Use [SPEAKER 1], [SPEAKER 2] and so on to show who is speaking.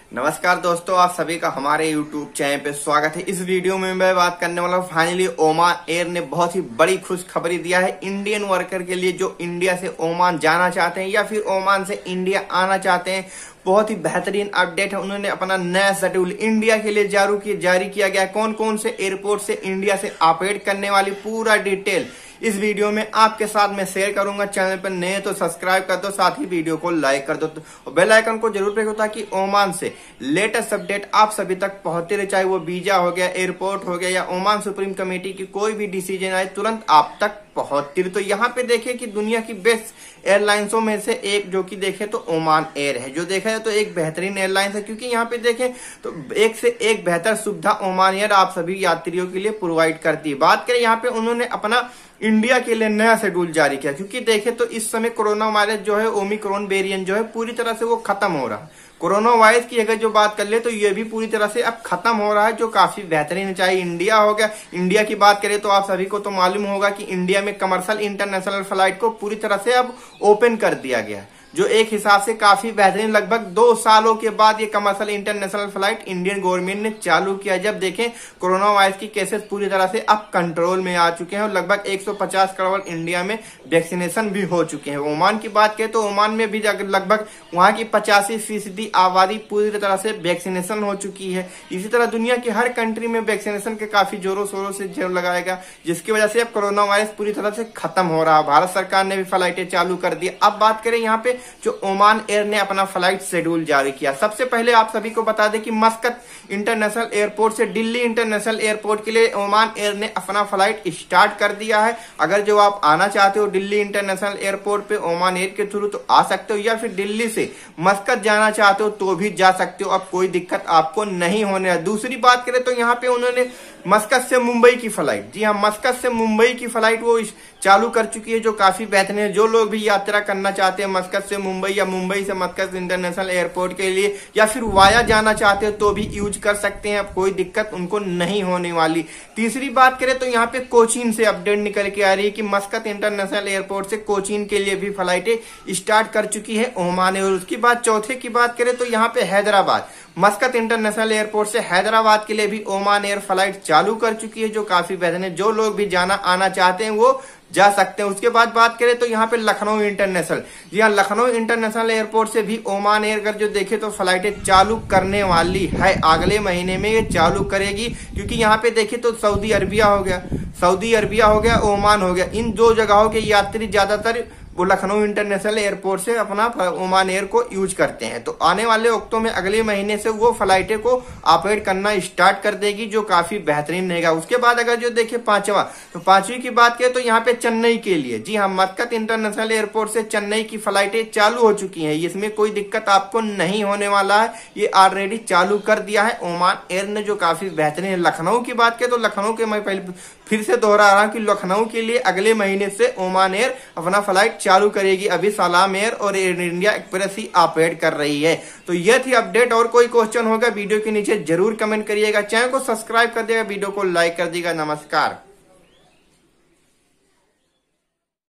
[SPEAKER 1] नमस्कार दोस्तों, आप सभी का हमारे YouTube चैनल पे स्वागत है। इस वीडियो में मैं बात करने वाला हूँ फाइनली ओमान एयर ने बहुत ही बड़ी खुशखबरी दिया है इंडियन वर्कर के लिए जो इंडिया से ओमान जाना चाहते हैं या फिर ओमान से इंडिया आना चाहते हैं। बहुत ही बेहतरीन अपडेट है। उन्होंने अपना नया शेड्यूल इंडिया के लिए जारी किया गया है। कौन कौन से एयरपोर्ट से इंडिया से ऑपरेट करने वाली पूरा डिटेल इस वीडियो में आपके साथ मैं शेयर करूंगा। चैनल पर नए तो सब्सक्राइब कर दो, साथ ही वीडियो को लाइक कर दो और बेल आइकन को जरूर प्रेस करो ताकि ओमान से लेटेस्ट अपडेट आप सभी तक पहुंचते रहे। चाहे वो वीजा हो गया, एयरपोर्ट हो गया या ओमान सुप्रीम कमेटी की कोई भी डिसीजन आए तुरंत आप तक पहुंचती रहे। तो यहाँ पे देखे कि दुनिया की बेस्ट एयरलाइंसों में से एक जो कि देखे तो ओमान एयर है। जो देखा जाए तो एक बेहतरीन एयरलाइंस है क्योंकि यहाँ पे देखें तो एक से एक बेहतर सुविधा ओमान एयर आप सभी यात्रियों के लिए प्रोवाइड करती है। बात करें यहाँ पे उन्होंने अपना इंडिया के लिए नया शेड्यूल जारी किया क्योंकि देखे तो इस समय कोरोना वायरस जो है ओमिक्रॉन वेरिएंट जो है पूरी तरह से वो खत्म हो रहा है। कोरोना वायरस की अगर जो बात कर ले तो ये भी पूरी तरह से अब खत्म हो रहा है, जो काफी बेहतरीन है। चाहे इंडिया हो गया, इंडिया की बात करें तो आप सभी को तो मालूम होगा कि इंडिया में कमर्शियल इंटरनेशनल फ्लाइट को पूरी तरह से अब ओपन कर दिया गया है, जो एक हिसाब से काफी बेहतरीन। लगभग 2 सालों के बाद ये commercial international flight Indian government ने चालू किया। जब देखें कोरोना वायरस की केसेस पूरी तरह से अब कंट्रोल में आ चुके हैं और लगभग 150 करोड़ इंडिया में वैक्सीनेशन भी हो चुके हैं। ओमान की बात करें तो ओमान में भी लगभग वहां की 85% आबादी पूरी तरह से वैक्सीनेशन हो चुकी है। इसी तरह दुनिया की हर कंट्री में वैक्सीनेशन के काफी जोरों शोरों से जोर लगाएगा, जिसकी वजह से अब कोरोना वायरस पूरी तरह से खत्म हो रहा है। भारत सरकार ने भी फ्लाइटें चालू कर दी। अब बात करें यहाँ पे जो ओमान एयर ने अपना फ्लाइट शेड्यूल जारी किया। सबसे पहले आप सभी को बता दें कि मस्कत इंटरनेशनल एयरपोर्ट से दिल्ली इंटरनेशनल एयरपोर्ट के लिए ओमान एयर ने अपना फ्लाइट स्टार्ट कर दिया है। अगर जो आप आना चाहते हो दिल्ली इंटरनेशनल एयरपोर्ट पे ओमान एयर के थ्रू तो आ सकते हो, या फिर दिल्ली से मस्कत जाना चाहते हो तो भी जा सकते हो। अब कोई दिक्कत आपको नहीं होने है। दूसरी बात करें तो यहाँ पे उन्होंने मस्कत से मुंबई की फ्लाइट, जी हाँ, मस्कत से मुंबई की फ्लाइट वो चालू कर चुकी है, जो काफी बेहतरीन है। जो लोग भी यात्रा करना चाहते हैं मस्कत से मुंबई या मुंबई से मस्कत इंटरनेशनल एयरपोर्ट के लिए या फिर वाया जाना चाहते हो तो भी यूज कर सकते हैं। अब कोई दिक्कत उनको नहीं होने वाली। तीसरी बात करें तो यहाँ पे कोचीन से अपडेट निकल के आ रही है कि मस्कत इंटरनेशनल एयरपोर्ट से कोचीन के लिए भी फ्लाइटें स्टार्ट कर चुकी है ओमान है। और उसके बाद चौथे की बात करें तो यहाँ पे हैदराबाद मस्कत इंटरनेशनल एयरपोर्ट से हैदराबाद के लिए भी ओमान एयर फ्लाइट चालू कर चुकी है, जो काफी बेहतर है। जो लोग भी जाना आना चाहते हैं वो जा सकते हैं। उसके बाद बात करें तो यहाँ पे लखनऊ इंटरनेशनल, जी हाँ, लखनऊ इंटरनेशनल एयरपोर्ट से भी ओमान एयर अगर जो देखे तो फ्लाइटें चालू करने वाली है। अगले महीने में ये चालू करेगी क्योंकि यहाँ पे देखे तो सऊदी अरबिया हो गया, ओमान हो गया, इन 2 जगहों के यात्री ज्यादातर वो लखनऊ इंटरनेशनल एयरपोर्ट से अपना ओमान एयर को यूज करते हैं। तो आने वाले वक्तों में अगले महीने से वो फ्लाइटें को ऑपरेट करना स्टार्ट कर देगी, जो काफी बेहतरीन रहेगा। उसके बाद अगर जो देखे पांचवा, तो पांचवी की बात करें तो यहाँ पे चेन्नई के लिए, जी हाँ, मस्कत इंटरनेशनल एयरपोर्ट से चेन्नई की फ्लाइटें चालू हो चुकी हैं। इसमें कोई दिक्कत आपको नहीं होने वाला है, ये ऑलरेडी चालू कर दिया है ओमान एयर ने, जो काफी बेहतरीन है। लखनऊ की बात करें तो लखनऊ के मैं पहले फिर से दोहरा रहा हूं कि लखनऊ के लिए अगले महीने से ओमान एयर अपना फ्लाइट चालू करेगी। अभी सलाम एयर और एयर इंडिया एक्सप्रेस ही ऑपरेट कर रही है। तो यह थी अपडेट। और कोई क्वेश्चन होगा वीडियो के नीचे जरूर कमेंट करिएगा। चैनल को सब्सक्राइब कर देगा, वीडियो को लाइक कर देगा। नमस्कार।